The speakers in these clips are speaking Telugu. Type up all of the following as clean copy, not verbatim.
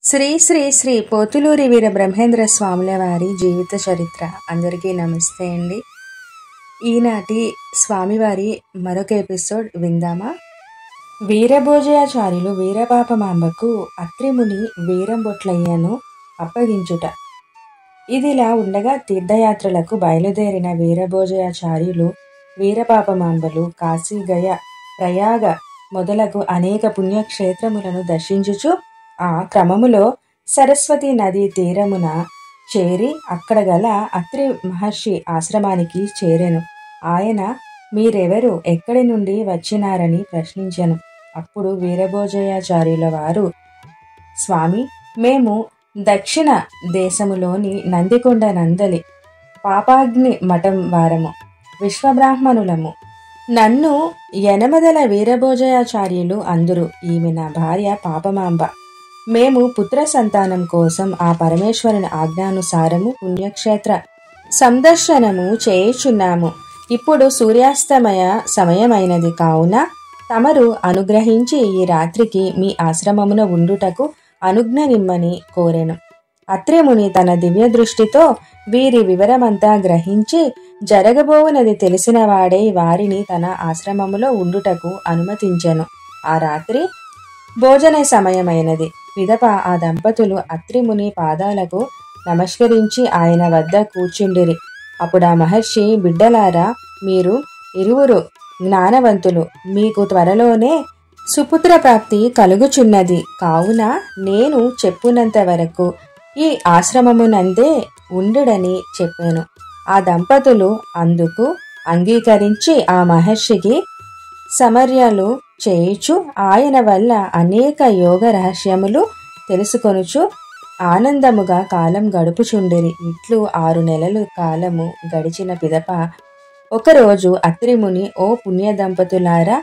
శ్రీ శ్రీ శ్రీ పోతులూరి వీర బ్రహ్మేంద్ర స్వాముల వారి జీవిత చరిత్ర. అందరికీ నమస్తే అండి. ఈనాటి స్వామివారి మరొక ఎపిసోడ్ విందామా? వీరభోజయాచార్యులు వీరపాపమాంబకు అత్రిముని వీరంబొట్లయ్యను అప్పగించుట. ఇదిలా ఉండగా తీర్థయాత్రలకు బయలుదేరిన వీరభోజయాచార్యులు వీరపాపమాంబలు కాశీ, గయ, ప్రయాగ మొదలగు అనేక పుణ్యక్షేత్రములను దర్శించుచు ఆ క్రమములో సరస్వతి నదీ తీరమున చేరి అక్కడ గల అత్రి మహర్షి ఆశ్రమానికి చేరెను. ఆయన మీరెవరు, ఎక్కడి నుండి వచ్చినారని ప్రశ్నించెను. అప్పుడు వీరభోజయాచార్యుల వారు, స్వామి, మేము దక్షిణ దేశములోని నందికొండ నందలి పాపాగ్ని మఠం వారము, విశ్వబ్రాహ్మణులము. నన్ను యనమదల వీరభోజయాచార్యులు అందురు. ఈమె నా భార్య పాపమాంబ. మేము పుత్ర సంతానం కోసం ఆ పరమేశ్వరుని ఆజ్ఞానుసారము పుణ్యక్షేత్ర సందర్శనము చేయుచున్నాము. ఇప్పుడు సూర్యాస్తమయ సమయమైనది కావున తమరు అనుగ్రహించి ఈ రాత్రికి మీ ఆశ్రమమున ఉండుటకు అనుజ్ఞనిమ్మని కోరెను. అత్రిముని తన దివ్య దృష్టితో వీరి వివరమంతా గ్రహించి జరగబోవునది తెలిసిన వాడే వారిని తన ఆశ్రమములో ఉండుటకు అనుమతించెను. ఆ రాత్రి భోజన సమయమైనది. పిదప ఆ దంపతులు అత్రిముని పాదాలకు నమస్కరించి ఆయన వద్ద కూర్చుండిరి. అప్పుడు ఆ మహర్షి, బిడ్డలారా, మీరు ఇరువురు జ్ఞానవంతులు. మీకు త్వరలోనే సుపుత్ర ప్రాప్తి కలుగుచున్నది. కావున నేను చెప్పునంత వరకు ఈ ఆశ్రమమునందే ఉండుడని చెప్పాను. ఆ దంపతులు అందుకు అంగీకరించి ఆ మహర్షికి సమర్యాలు చేయుచు ఆయన వల్ల అనేక యోగ రహస్యములు తెలుసుకొనుచు ఆనందముగా కాలం గడుపుచుండిరి. ఇట్లు 6 నెలలు కాలము గడిచిన పిదప ఒకరోజు అత్రిముని, ఓ పుణ్య దంపతులారా,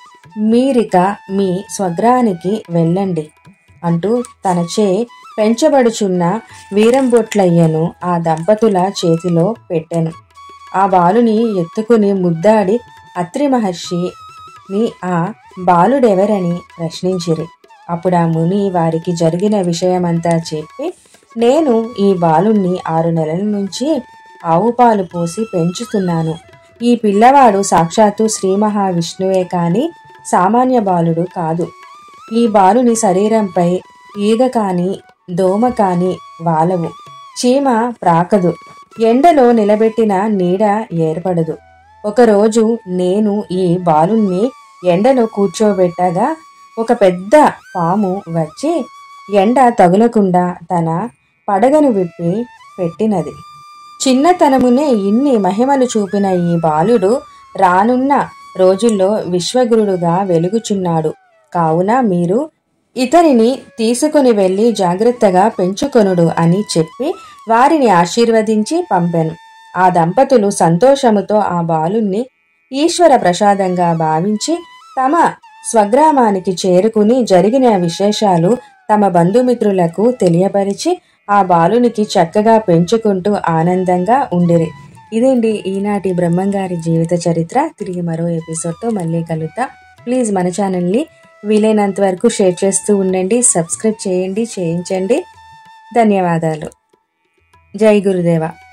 మీరిక మీ స్వగ్రహానికి వెళ్ళండి అంటూ తనచే పెంచబడుచున్న వీరంబొట్లయ్యను ఆ దంపతుల చేతిలో పెట్టెను. ఆ బాలుని ఎత్తుకుని ముద్దాడి అత్రి మహర్షిని ఆ బాలుడెవరని ప్రశ్నించిరి. అప్పుడు ఆ ముని వారికి జరిగిన విషయమంతా చెప్పి, నేను ఈ బాలుణ్ణి 6 నెలల నుంచి ఆవు పాలు పోసి పెంచుతున్నాను. ఈ పిల్లవాడు సాక్షాత్తు శ్రీ మహావిష్ణువే కాని సామాన్య బాలుడు కాదు. ఈ బాలుని శరీరంపై ఈగ కాని దోమ కాని వాలవు, చీమ ప్రాకదు, ఎండలో నిలబెట్టిన నీడ ఏర్పడదు. ఒకరోజు నేను ఈ బాలుణ్ణి ఎండలో కూర్చోబెట్టగా ఒక పెద్ద పాము వచ్చి ఎండ తగులకుండా తన పడగను విప్పి పెట్టినది. చిన్నతనమునే ఇన్ని మహిమలు చూపిన ఈ బాలుడు రానున్న రోజుల్లో విశ్వగురుడుగా వెలుగుచున్నాడు. కావున మీరు ఇతనిని తీసుకుని వెళ్ళి జాగ్రత్తగా పెంచుకొనుడు అని చెప్పి వారిని ఆశీర్వదించి పంపెను. ఆ దంపతులు సంతోషముతో ఆ బాలుణ్ణి ఈశ్వర ప్రసాదంగా భావించి తమ స్వగ్రామానికి చేరుకుని జరిగిన విశేషాలు తమ బంధుమిత్రులకు తెలియపరిచి ఆ బాలునికి చక్కగా పెంచుకుంటూ ఆనందంగా ఉండిరి. ఇదండి ఈనాటి బ్రహ్మంగారి జీవిత చరిత్ర. తిరిగి మరో ఎపిసోడ్తో మళ్ళీ కలుద్దాం. ప్లీజ్ మన ఛానల్ని వీలైనంత వరకు షేర్ చేస్తూ ఉండండి. సబ్స్క్రైబ్ చేయండి, చేయించండి. ధన్యవాదాలు. జై గురుదేవ.